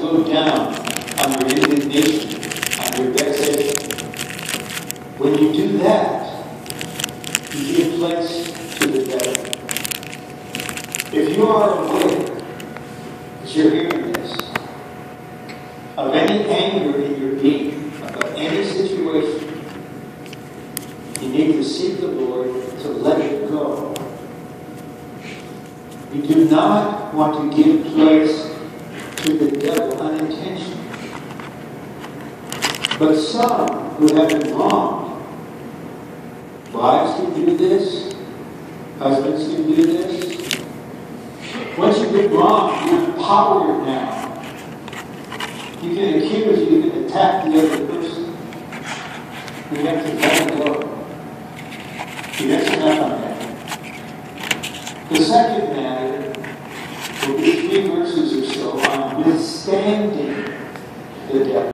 go down on your indignation, on your vexation. When you do that, you give place to the devil. If you are aware, as you're hearing this, of any anger in your being, about any situation, you need to seek the Lord to let it go. You do not want to give place to the devil unintentionally. But some who have been wronged, wives can do this, husbands can do this. Once you've been wronged, you're empowered now. You can accuse, you can attack the other person. You have to let it go. That's enough on that. The second matter will be 3 verses or so on withstanding the devil.